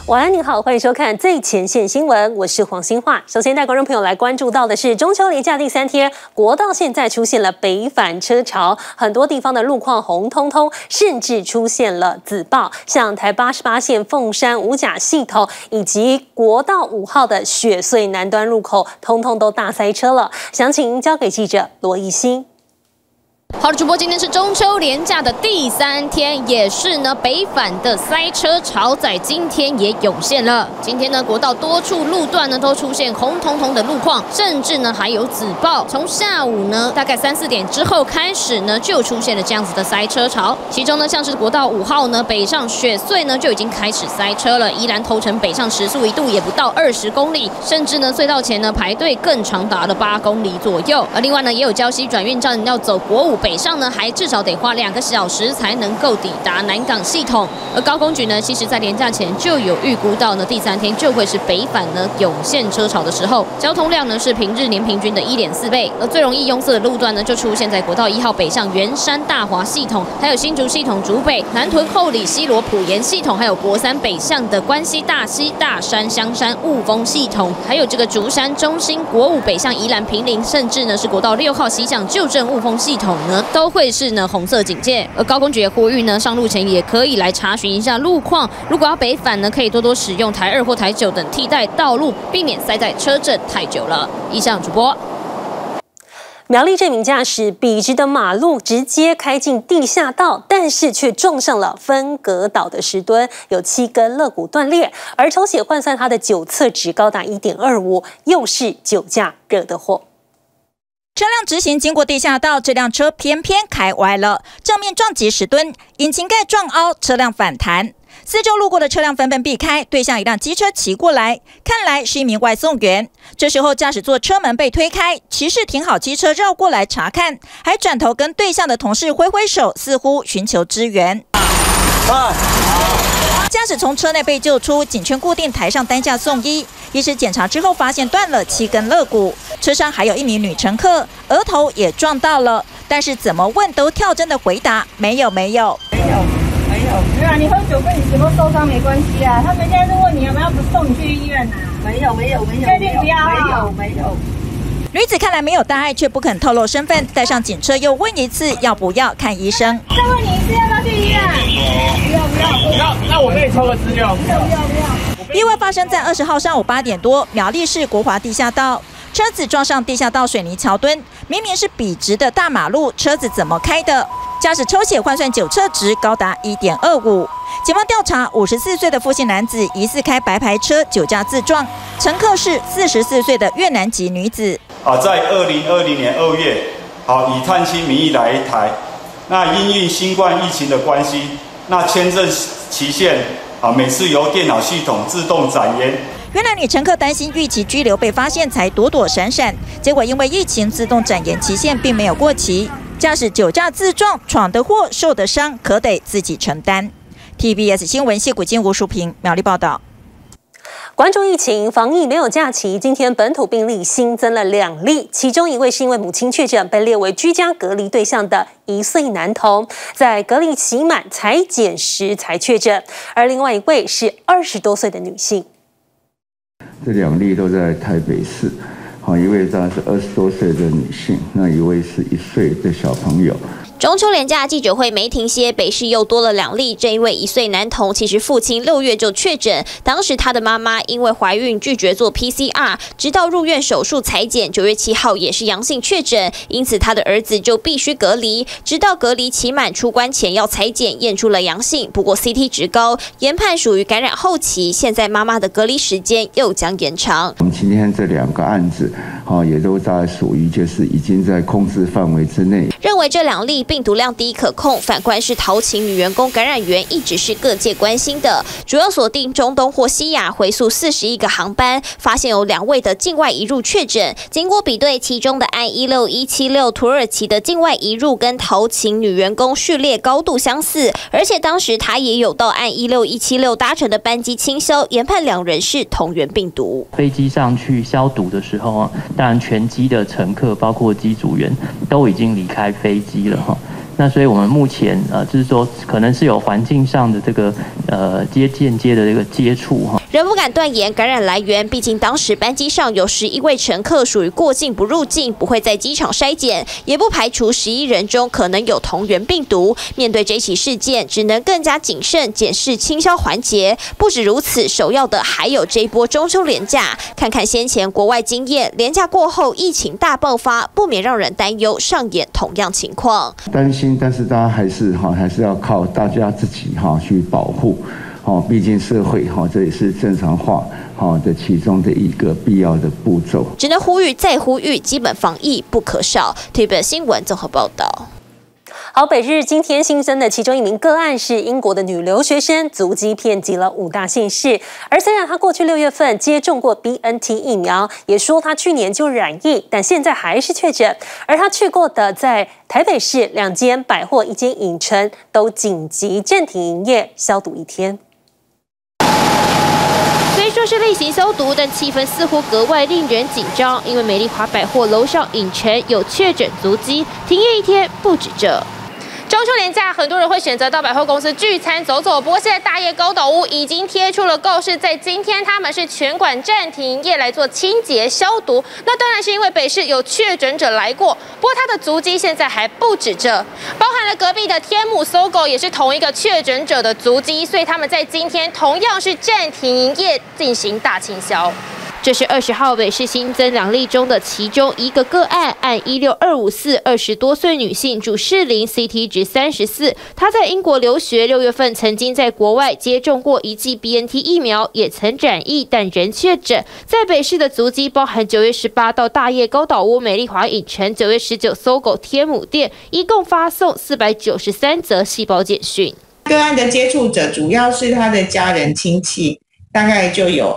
晚安，您好，欢迎收看最前线新闻，我是黄欣化。首先带观众朋友来关注到的是中秋连假第3天，国道现在出现了北返车潮，很多地方的路况红彤彤，甚至出现了紫爆，像台88线凤山五甲系统以及国道5号的雪隧南端路口，通通都大塞车了。详情交给记者罗艺兴。 好的，主播，今天是中秋连假的第3天，也是呢北返的塞车潮在今天也涌现了。今天呢，国道多处路段呢都出现红彤彤的路况，甚至呢还有紫爆。从下午呢大概3、4点之后开始呢，就出现了这样子的塞车潮。其中呢，像是国道5号呢北上雪隧呢就已经开始塞车了，宜兰头城北上时速一度也不到20公里，甚至呢隧道前呢排队更长达了8公里左右。而另外呢，也有礁溪转运站要走国5北上呢，还至少得花2个小时才能够抵达南港系统。而高公局呢，其实在连假前就有预估到呢，第3天就会是北返呢涌现车潮的时候，交通量呢是平日年平均的1.4倍。而最容易拥塞的路段呢，就出现在国道1号北上圆山大华系统，还有新竹系统竹北、南屯后里西螺埔盐系统，还有国3北向的关西大溪、大山、香山、雾峰系统，还有这个竹山、中心、国5北向宜兰坪林，甚至呢是国道6号西向旧镇雾峰系统呢，都会是呢红色警戒。而高公局也呼吁呢，上路前也可以来查询一下路况。如果要北返呢，可以多多使用台2或台9等替代道路，避免塞在车阵太久了。以上主播。 苗栗这名驾驶笔直的马路直接开进地下道，但是却撞上了分隔岛的石墩，有7根肋骨断裂，而抽血换算他的酒测值高达1.25，又是酒驾惹的祸。 车辆直行经过地下道，这辆车偏偏开歪了，正面撞击石墩，引擎盖撞凹，车辆反弹。四周路过的车辆纷纷避开，对向一辆机车骑过来，看来是一名外送员。这时候驾驶座车门被推开，骑士停好机车绕过来查看，还转头跟对向的同事挥挥手，似乎寻求支援。驾驶从车内被救出，颈圈固定，抬上担架送医。医师检查之后发现断了7根肋骨，车上还有一名女乘客，额头也撞到了，但是怎么问都跳针的回答没有。没有啊，你喝酒跟你什么受伤没关系啊。他们现在是问你要不要不送你去医院啊？没有，确定不要啊？没有。 女子看来没有大碍，却不肯透露身份，带上警车又问一次要不要看医生。 再问你一次要不要去医院？不要。 那我可以抽个资料。不要。 意外发生在20号上午8点多，苗栗市国华地下道，车子撞上地下道水泥桥墩，明明是笔直的大马路，车子怎么开的？驾驶抽血换算酒测值高达1.25。警方调查，54岁的傅姓男子疑似开白牌车酒驾自撞，乘客是44岁的越南籍女子。 在2020年2月，以探亲名义来台，那因应新冠疫情的关系，那签证期限每次由电脑系统自动展延。 原来女乘客担心逾期居留被发现，才躲躲闪闪，结果因为疫情自动展延期限并没有过期。驾驶酒驾自撞，闯的祸受的伤，可得自己承担。TBS 新闻谢谷金、吴淑平苗栗报道。 关注疫情防疫没有假期，今天本土病例新增了2例，其中一位是因为母亲确诊被列为居家隔离对象的1岁男童，在隔离期满裁检时才确诊，而另外一位是20多岁的女性。 这2例都在台北市，一位当然是20多岁的女性，那一位是1岁的小朋友。 中秋连假记者会没停歇，北市又多了2例。这一位1岁男童，其实父亲6月就确诊，当时他的妈妈因为怀孕拒绝做 PCR， 直到入院手术裁剪，9月7号也是阳性确诊，因此他的儿子就必须隔离，直到隔离期满出关前要裁剪，验出了阳性，不过 CT 值高，研判属于感染后期。现在妈妈的隔离时间又将延长。 我们今天这2个案子，也都大概属于就是已经在控制范围之内。 认为这2例病毒量低可控，反观是陶勤女员工感染源一直是各界关心的，主要锁定中东或西亚，回溯41个航班，发现有2位的境外移入确诊。经过比对，其中的案16176土耳其的境外移入跟陶勤女员工序列高度相似，而且当时她也有到案16176搭乘的班机清消，研判2人是同源病毒。 飞机上去消毒的时候当然全机的乘客包括机组员都已经离开飞机了那所以我们目前就是说可能是有环境上的这个间接的这个接触哈。 仍不敢断言感染来源，毕竟当时班机上有11位乘客属于过境不入境，不会在机场筛检，也不排除11人中可能有同源病毒。面对这起事件，只能更加谨慎检视清消环节。不止如此，首要的还有这一波中秋连假，看看先前国外经验，连假过后疫情大爆发，不免让人担忧上演同样情况。 担心，但是大家还是要靠大家自己去保护。毕竟社会这也是正常化的其中的一个必要的步骤。 只能呼吁再呼吁，基本防疫不可少。TVB 新闻综合报道。 好，北日今天新增的其中一名个案是英国的女留学生，足迹遍及了5大县市。而虽然她过去6月份接种过 BNT 疫苗，也说她去年就染疫，但现在还是确诊。而她去过的在台北市2间百货、1间影城都紧急暂停营业，消毒1天。 虽说是例行消毒，但气氛似乎格外令人紧张，因为美丽华百货楼上影城有确诊足迹，停业1天不止这。中秋连假，很多人会选择到百货公司聚餐走走。不过现在大叶高岛屋已经贴出了告示，在今天他们是全馆暂停营业来做清洁消毒。那当然是因为北市有确诊者来过，不过他的足迹现在还不止这，包含了隔壁的天母SOGO也是同一个确诊者的足迹，所以他们在今天同样是暂停营业进行大清消。这是20号北市新增2例中的其中一个个案，按16254，20多岁女性，住士林 ，CT 值34。她在英国留学，6月份曾经在国外接种过1剂 BNT 疫苗，也曾染疫，但仍确诊。在北市的足迹包含9月18到大叶高岛屋美丽华影城，9月19SOGO 天母店，一共发送493则细胞简讯。 个案的接触者主要是他的家人亲戚，大概就有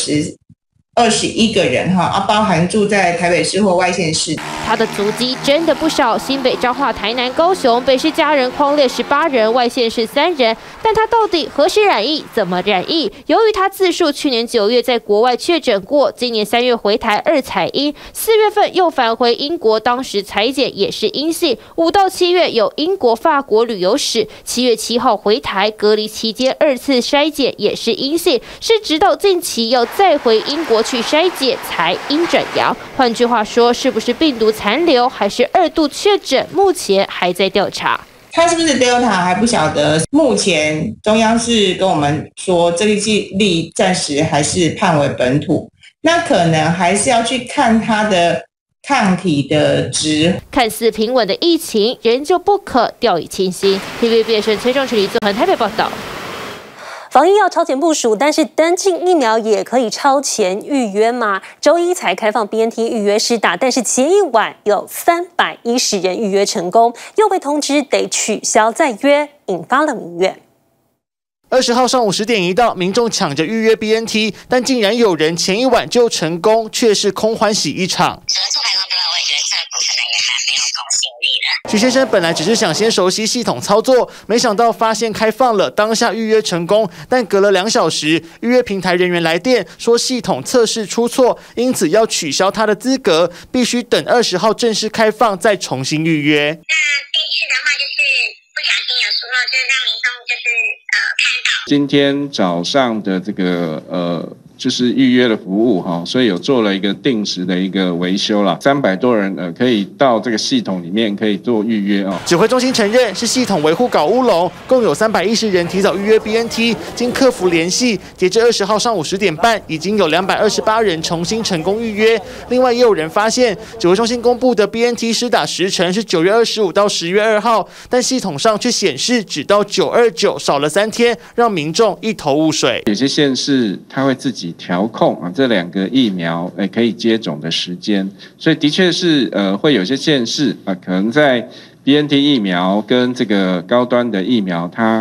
21个人包含住在台北市或外县市。 他的足迹真的不少，新北、彰化、台南、高雄，北市家人匡列18人，外县市3人。但他到底何时染疫，怎么染疫？由于他自述去年9月在国外确诊过，今年3月回台2采阴，4月份又返回英国，当时采检也是阴性。5到7月有英国、法国旅游史，7月7号回台隔离期间2次筛检也是阴性，是直到近期要再回英国去筛检才阴转阳。换句话说，是不是病毒残留，还是2度确诊，目前还在调查。 他是不是 Delta 还不晓得，目前中央是跟我们说这一例暂时还是判为本土，那可能还是要去看他的抗体的值。 看似平稳的疫情，仍旧不可掉以轻心。TVB 记者崔仲群、李宗恒台北报道。 防疫要超前部署，但是登进疫苗也可以超前预约吗？周一才开放 BNT 预约施打，但是前一晚有310人预约成功，又被通知得取消再约，引发了民怨。 20号上午10点一到，民众抢着预约 BNT， 但竟然有人前一晚就成功，却是空欢喜一场。许先生本来只是想先熟悉系统操作，没想到发现开放了，当下预约成功，但隔了2小时，预约平台人员来电说系统测试出错，因此要取消他的资格，必须等20号正式开放再重新预约。那这次的话就是不小心有疏漏，就是让民众看到。 今天早上的这个就是预约的服务所以有做了一个定时的一个维修啦，300多人可以到这个系统里面可以做预约指挥中心承认是系统维护搞乌龙，共有310人提早预约 BNT， 经客服联系，截至20号上午10点半，已经有228人重新成功预约。另外也有人发现，指挥中心公布的 BNT 施打时程是9月25到10月2号，但系统上却显示只到929，少了3天，让民众一头雾水。 有些县市它会自己调控这2个疫苗可以接种的时间，所以的确是会有些县市可能在 BNT 疫苗跟这个高端的疫苗它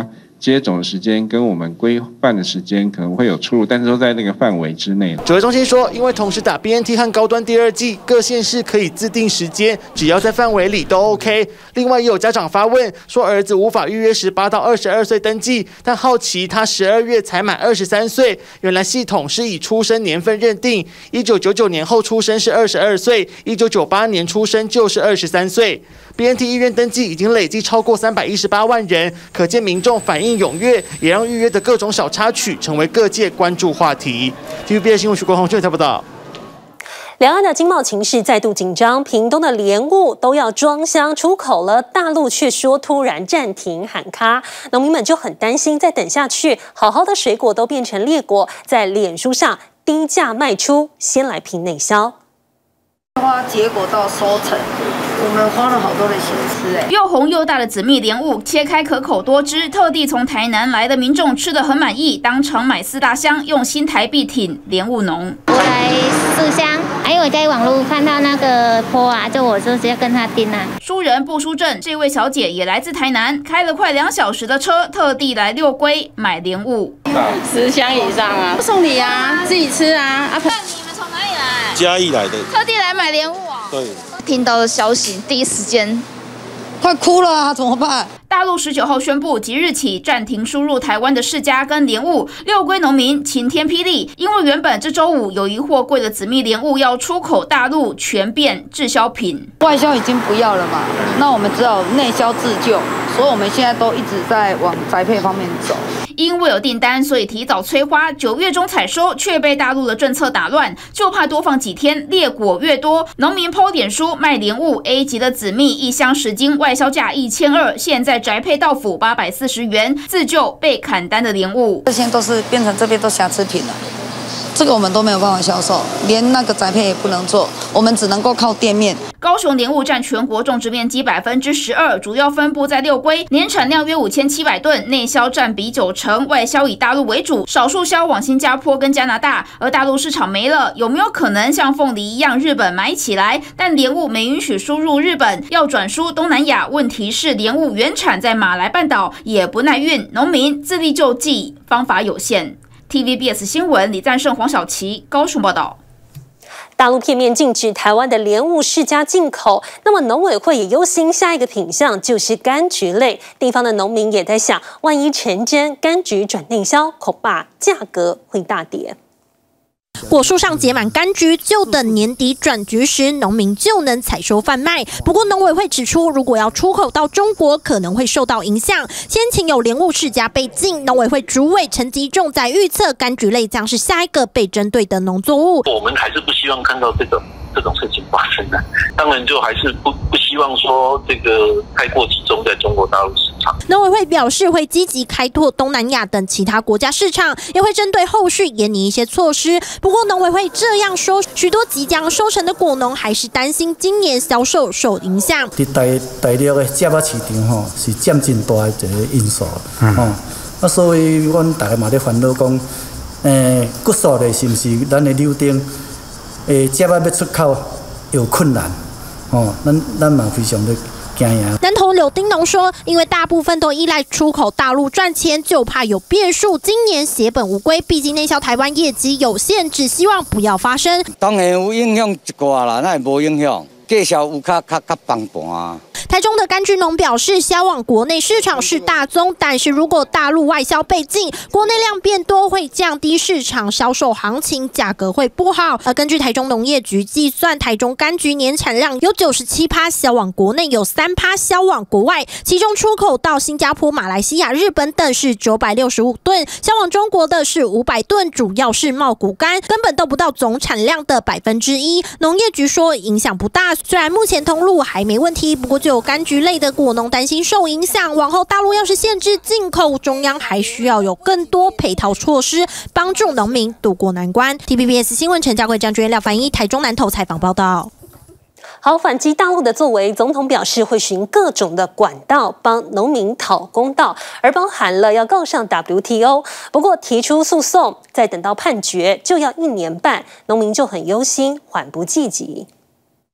接种的时间跟我们规范的时间可能会有出入，但是都在那个范围之内。 指挥中心说，因为同时打 BNT 和高端第2剂，各县市可以自定时间，只要在范围里都 OK。另外，也有家长发问说，儿子无法预约18到22岁登记，但好奇他12月才满23岁，原来系统是以出生年份认定，1999年后出生是22岁，1998年出生就是23岁。BNT 医院登记已经累计超过318万人，可见民众反应踊跃，也让预约的各种小插曲成为各界关注话题。TVBS 新闻徐国宏报道。 两岸的经贸情势再度紧张，屏东的莲雾都要装箱出口了，大陆却说突然暂停喊卡，农民们就很担心，再等下去，好好的水果都变成劣果，在脸书上低价卖出，先来拼内销。 结果到收成，我们花了好多的心思又红又大的紫蜜莲雾，切开可口多汁，特地从台南来的民众吃得很满意，当场买4大箱，用新台币挺莲雾农。 我来4箱，还有我在网络看到那个坡啊，就我就直接跟他订啊。 输人不输阵，这位小姐也来自台南，开了快2小时的车，特地来六龟买莲雾 ，10箱以上啊，送礼啊，自己吃啊。 那你们从哪里来？ 嘉义来的， 特地来买莲雾啊。 对。 听到的消息，第一时间快哭了啊！怎么办？ 大陆19号宣布，即日起暂停输入台湾的释迦跟莲雾，六龟农民晴天霹雳，因为原本这周5有一货柜的紫蜜莲雾要出口大陆，全变滞销品。 外销已经不要了嘛，那我们只好内销自救，所以我们现在都一直在往宅配方面走。 因为有订单，所以提早催花，9月中采收，却被大陆的政策打乱，就怕多放几天，劣果越多。农民 po 脸书卖莲雾 A 级的紫蜜，1箱10斤，外销价1200，现在宅配到府840元，自救被砍单的莲雾， 这些都是变成这边都瑕疵品了。这个我们都没有办法销售，连那个宅配也不能做，我们只能够靠店面。 高雄莲雾占全国种植面积12%，主要分布在六龟，年产量约5700吨，内销占比90%，外销以大陆为主，少数销往新加坡跟加拿大。而大陆市场没了，有没有可能像凤梨一样，日本买起来？但莲雾没允许输入日本，要转输东南亚。问题是莲雾原产在马来半岛，也不耐运，农民自力救济方法有限。TVBS 新闻李赞胜、黄小琪高雄报道。 大陆片面禁止台湾的莲雾释迦进口，那么农委会也忧心下一个品项就是柑橘类，地方的农民也在想，万一成真，柑橘转内销，恐怕价格会大跌。 果树上结满柑橘，就等年底转橘时，农民就能采收贩卖。不过农委会指出，如果要出口到中国，可能会受到影响。先前有莲雾释迦被禁，农委会主委陈吉仲在预测，柑橘类将是下一个被针对的农作物。 我们还是不希望看到这种事情发生的，当然就还是不希望说这个太过集中在中国大陆市场。 农委会表示会积极开拓东南亚等其他国家市场，也会针对后续研拟一些措施。不过农委会这样说，许多即将收成的果农还是担心今年销售受影响。 大陆的食物市场吼是占真大的一个因素，所以阮大家嘛在烦恼讲，骨数的是不是咱的柳丁？食物要出口有困难，咱嘛非常的惊讶。 南投柳丁农说，因为大部分都依赖出口大陆赚钱，就怕有变数。今年血本无归，毕竟内销台湾业绩有限，只希望不要发生。 当然有影响一寡啦，那也无影响，介绍有较帮盘啊。 台中的柑橘农表示，销往国内市场是大宗，但是如果大陆外销被禁，国内量变多，会降低市场销售行情，价格会不好。而根据台中农业局计算，台中柑橘年产量有97%销往国内，有3%销往国外，其中出口到新加坡、马来西亚、日本等是965吨，销往中国的是500吨，主要是茂谷柑，根本都不到总产量的1%。农业局说影响不大，虽然目前通路还没问题，不过就有柑橘类的果农担心受影响，往后大陆要是限制进口，中央还需要有更多配套措施，帮助农民渡过难关。TVBS 新闻陈家贵、张娟、廖凡一台中南投采访报道。 好，反击大陆的作为，总统表示会循各种的管道帮农民讨公道，而包含了要告上 WTO。不过提出诉讼，再等到判决就要1年半，农民就很忧心，缓不济急。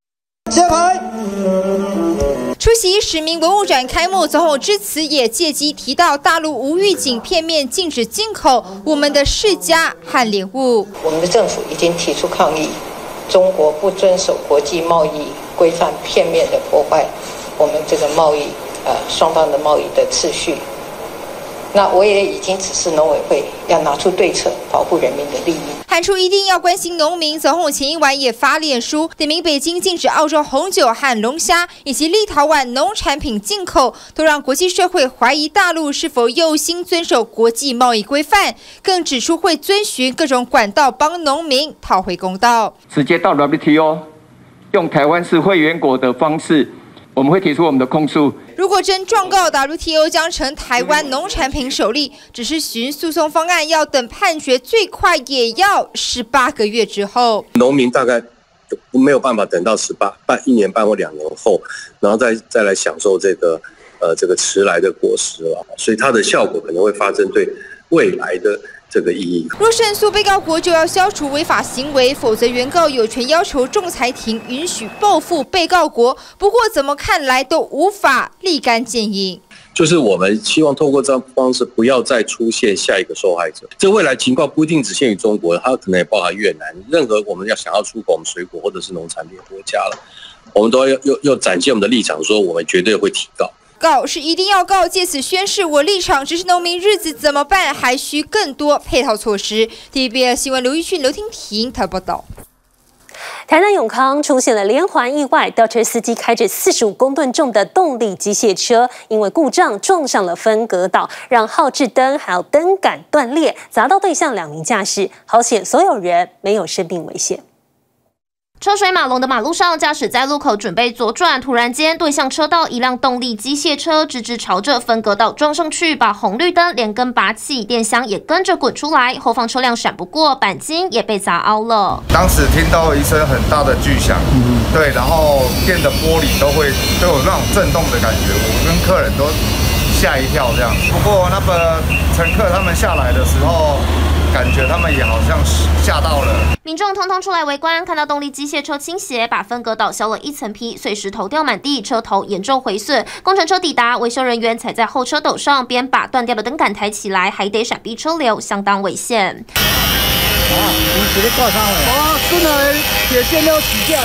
下台。 出席10名文物展开幕，总统致辞也借机提到大陆无预警片面禁止进口我们的世家和莲雾。 我们的政府已经提出抗议，中国不遵守国际贸易规范，片面的破坏我们这个贸易双方的贸易的秩序。那我也已经指示农委会要拿出对策，保护人民的利益。 喊出一定要关心农民，总统前一晚也发脸书，点名北京禁止澳洲红酒和龙虾以及立陶宛农产品进口，都让国际社会怀疑大陆是否有心遵守国际贸易规范，更指出会遵循各种管道帮农民讨回公道。 直接到 WTO， 用台湾是会员国的方式，我们会提出我们的控诉。 如果真状告 WTO 将成台湾农产品首例，只是循诉讼方案，要等判决，最快也要18个月之后。 农民大概没有办法等到1年半或2年后，然后再来享受这个迟来的果实了，所以它的效果可能会发生对未来的这个意义。 若胜诉，被告国就要消除违法行为，否则原告有权要求仲裁庭允许报复被告国。不过怎么看来都无法立竿见影。 就是我们希望透过这样方式，不要再出现下一个受害者。这未来情况不一定只限于中国，它可能也包含越南。任何我们想要出口我们水果或者是农产品的国家了，我们都要展现我们的立场，说我们绝对会提告。 告是一定要告，借此宣示我立场。只是农民日子怎么办，还需更多配套措施。TVBS 新闻刘玉训、刘婷婷台报道。 台南永康出现了连环意外，吊车司机开着45公吨重的动力机械车，因为故障撞上了分隔岛，让后置灯还有灯杆断裂，砸到对向2名驾驶，好险所有人没有生命危险。 车水马龙的马路上，驾驶在路口准备左转，突然间对向车道一辆动力机械车直直朝着分隔岛撞上去，把红绿灯连根拔起，电箱也跟着滚出来，后方车辆闪不过，钣金也被砸凹了。 当时听到一声很大的巨响，对，然后店的玻璃都有那种震动的感觉，我跟客人都吓一跳这样。不过那个乘客他们下来的时候，感觉他们也好像吓到了。 民众通通出来围观，看到动力机械车倾斜，把分隔岛削了一层皮，碎石头掉满地，车头严重毁损。工程车抵达，维修人员踩在后车斗上，边把断掉的灯杆抬起来，还得闪避车流，相当危险。 你直接挂上了。真的铁线要起架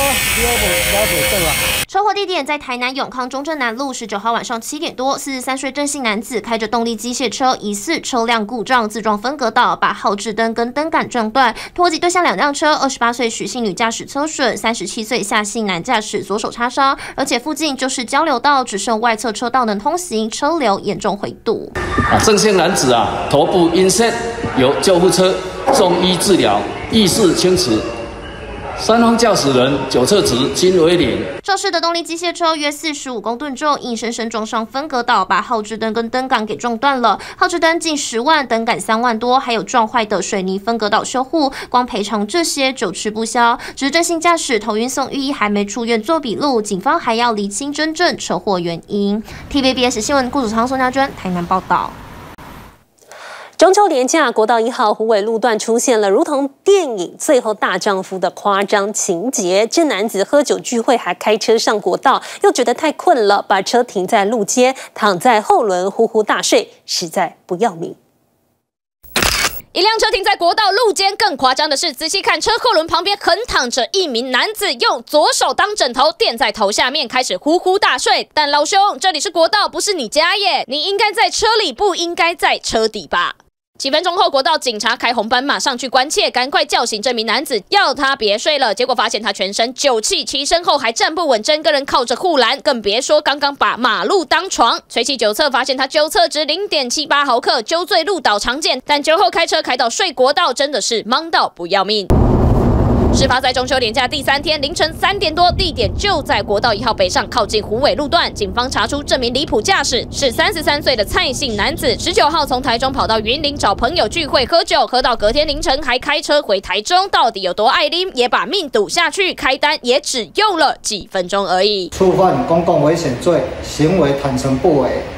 车祸地点在台南永康中正南路，19号晚上7点多，43岁郑姓男子开着动力机械车，疑似车辆故障自撞分隔岛，把后置灯跟灯杆撞断，拖挤对向2辆车。28岁许姓女驾驶车损，37岁夏姓男驾驶左手擦伤，而且附近就是交流道，只剩外侧车道能通行，车流严重回堵。 郑姓男子头部阴眩，由救护车送医治疗，意识清楚。3方驾驶人9侧值均为0。 肇事的动力机械车约45公吨重，硬生生撞上分隔岛，把后置灯跟灯杆给撞断了。后置灯近10万，灯杆3万多，还有撞坏的水泥分隔岛修护，光赔偿这些就吃不消。只是郑姓驾驶头晕送医，还没出院做笔录，警方还要厘清真正车祸原因。TVBS 新闻顾祖昌、宋家娟台南报道。 中秋连假，国道1号虎尾路段出现了如同电影《最后大丈夫》的夸张情节。这男子喝酒聚会还开车上国道，又觉得太困了，把车停在路肩，躺在后轮呼呼大睡，实在不要命。 一辆车停在国道路肩，更夸张的是，仔细看车后轮旁边横躺着一名男子，用左手当枕头垫在头下面，开始呼呼大睡。但老兄，这里是国道，不是你家耶，你应该在车里，不应该在车底吧？几分钟后，国道警察开红斑马上去关切，赶快叫醒这名男子，要他别睡了。结果发现他全身酒气，起身后还站不稳，整个人靠着护栏，更别说刚刚把马路当床。吹气酒测发现他酒测值0.78毫克，酒醉路倒常见，但酒后开车开到睡国道，真的是忙到不要命。事发在中秋连假第3天凌晨3点多，地点就在国道1号北上靠近虎尾路段。警方查出这名离谱驾驶是33岁的蔡姓男子，19号从台中跑到云林找朋友聚会喝酒，喝到隔天凌晨还开车回台中，到底有多爱啉，也把命赌下去，开单也只用了几分钟而已。 触犯公共危险罪，行为坦诚不为，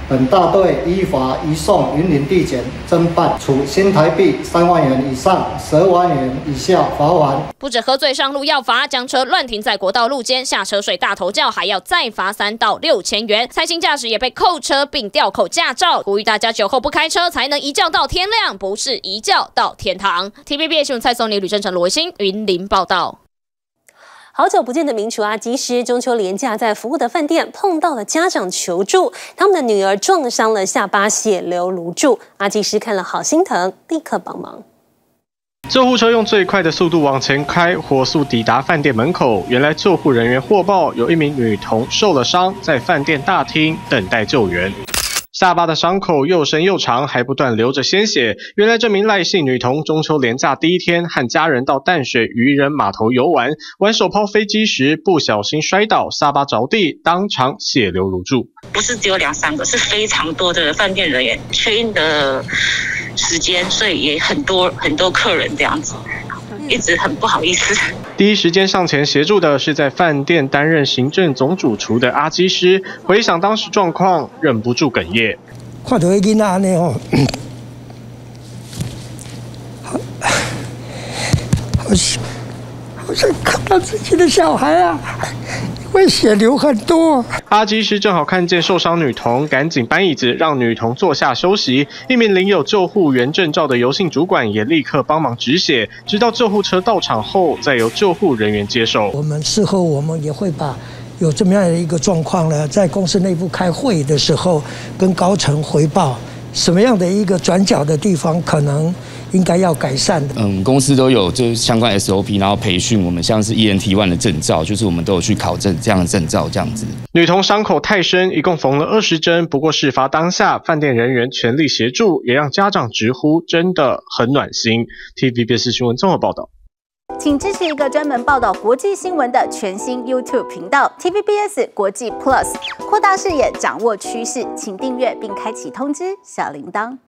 本大队依法移送云林地检侦办，处新台币3万元以上12万元以下罚款。 不止喝醉上路要罚，将车乱停在国道路肩下车睡大头觉，还要再罚3到6千元。蔡姓驾驶也被扣车并吊扣驾照，呼吁大家酒后不开车，才能一觉到天亮，不是一觉到天堂。TVB 新闻蔡松妮、吕正成、罗维新云林报道。 好久不见的名厨阿基师，中秋连假在服务的饭店碰到了家长求助，他们的女儿撞伤了下巴，血流如注。阿基师看了好心疼，立刻帮忙。 救护车用最快的速度往前开，火速抵达饭店门口。原来救护人员获报有一名女童受了伤，在饭店大厅等待救援。下巴的伤口又深又长，还不断流着鲜血。原来这名赖姓女童中秋连假第一天和家人到淡水渔人码头游玩，玩手抛飞机时不小心摔倒，下巴着地，当场血流如注。 不是只有2、3个，是非常多的饭店人员缺印的时间，所以也很多客人这样子。一直很不好意思。 第一时间上前协助的是在饭店担任行政总主厨的阿基师，回想当时状况，忍不住哽咽。 看到那囡仔安尼哦，好像看到自己的小孩啊。会血流很多。 阿基师正好看见受伤女童，赶紧搬椅子让女童坐下休息。一名领有救护员证照的游姓主管也立刻帮忙止血，直到救护车到场后，再由救护人员接手。 我们事后我们也会把有这么样的一个状况呢，在公司内部开会的时候，跟高层回报什么样的一个转角的地方可能应该要改善的。 公司都有就是相关 SOP， 然后培训我们像是 ENT1 的证照，就是我们都有去考证这样的证照这样子。 女童伤口太深，一共缝了20针。不过事发当下，饭店人员全力协助，也让家长直呼真的很暖心。TVBS 新闻综合报道。 请支持一个专门报道国际新闻的全新 YouTube 频道 TVBS 国际 Plus， 扩大视野，掌握趋势，请订阅并开启通知小铃铛。